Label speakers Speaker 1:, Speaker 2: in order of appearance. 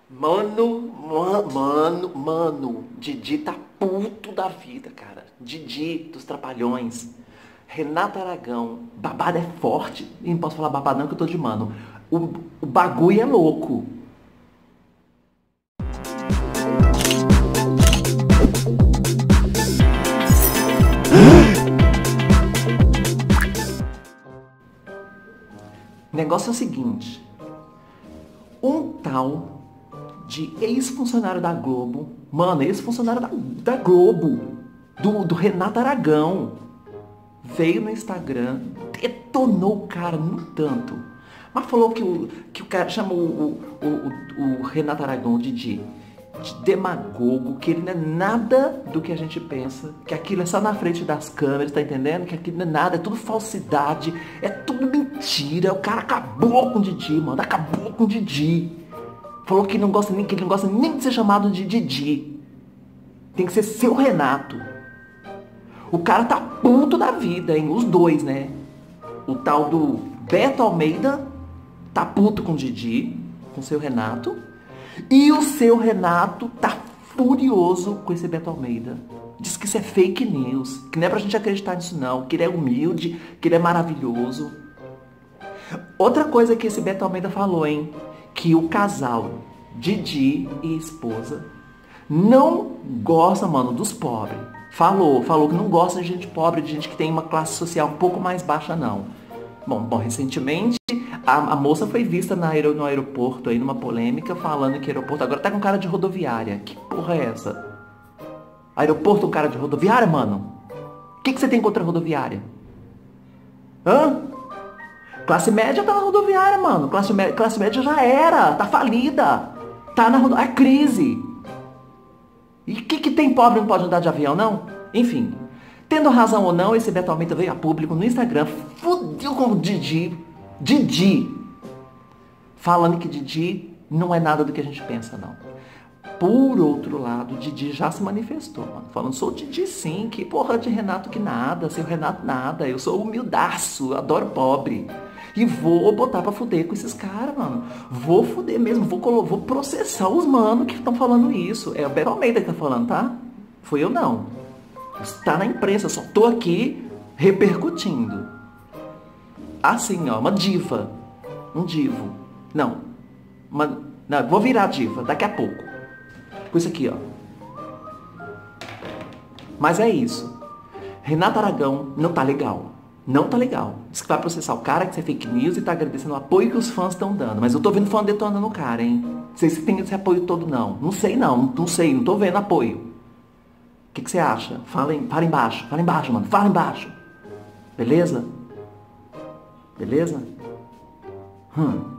Speaker 1: Mano, Didi tá puto da vida, cara. Didi dos Trapalhões. Renato Aragão, babado é forte. E não posso falar babado não que eu tô de mano. O bagulho é louco. O negócio é o seguinte. Um tal de ex-funcionário da Globo, mano, ex-funcionário da Globo, do Renato Aragão, veio no Instagram, detonou o cara no tanto, mas falou que o cara chamou o Renato Aragão, o Didi, de demagogo, que ele não é nada do que a gente pensa, que aquilo é só na frente das câmeras, tá entendendo? Que aquilo não é nada, é tudo falsidade, é tudo mentira. O cara acabou com o Didi, mano, acabou com o Didi. Falou que que ele não gosta nem de ser chamado de Didi. Tem que ser seu Renato. O cara tá puto da vida, hein? Os dois, né? O tal do Beto Almeida tá puto com o Didi, com o seu Renato. E o seu Renato tá furioso com esse Beto Almeida. Diz que isso é fake news, que não é pra gente acreditar nisso não, que ele é humilde, que ele é maravilhoso. Outra coisa que esse Beto Almeida falou, hein? Que o casal Didi e esposa não gosta, mano, dos pobres. Falou que não gosta de gente pobre, de gente que tem uma classe social um pouco mais baixa, não. Bom, recentemente a moça foi vista no aeroporto aí numa polêmica falando que aeroporto agora tá com cara de rodoviária. Que porra é essa? Aeroporto com cara de rodoviária, mano? O que você tem contra a rodoviária? Hã? Classe média tá na rodoviária, mano. Classe média já era, tá falida. Tá na rodoviária, é crise. E o que tem pobre não pode andar de avião, não? Enfim, tendo razão ou não, esse Beto Almeida veio a público no Instagram, fudeu com o Didi, falando que Didi não é nada do que a gente pensa, não. Por outro lado, o Didi já se manifestou, mano, falando, sou o Didi sim, que porra de Renato que nada, seu Renato nada, eu sou humildaço, adoro pobre. E vou botar pra fuder com esses caras, mano. Vou fuder mesmo, vou processar os manos que estão falando isso. É o Beto Almeida que tá falando, tá? Foi eu não. Está na imprensa, só tô aqui repercutindo. Assim, ó, uma diva. Um divo. Não, vou virar diva daqui a pouco. Com isso aqui, ó. Mas é isso. Renato Aragão não tá legal. Não tá legal. Diz que vai processar o cara, que isso é fake news e tá agradecendo o apoio que os fãs estão dando. Mas eu tô vendo fã detonando o cara, hein? Não sei se tem esse apoio todo, não. Não sei, não tô vendo apoio. O que você acha? Fala embaixo, mano. Fala embaixo. Beleza? Beleza?